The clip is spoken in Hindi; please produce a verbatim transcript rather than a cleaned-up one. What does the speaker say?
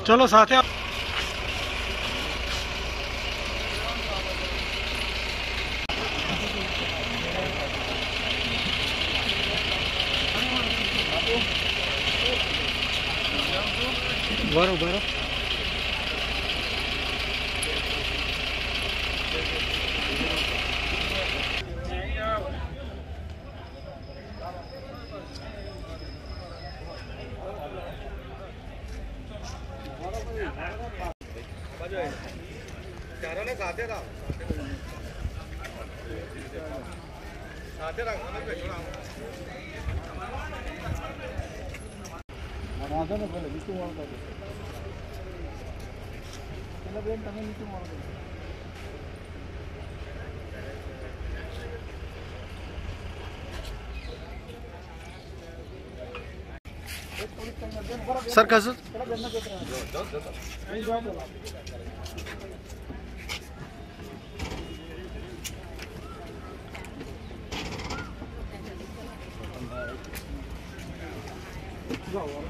चलो साथ है। बरो बरो साथे रहा साथे रहा राजा ने बोले नीचे मार दो चलो बेन तने नीचे मार दो सर का सर जाओ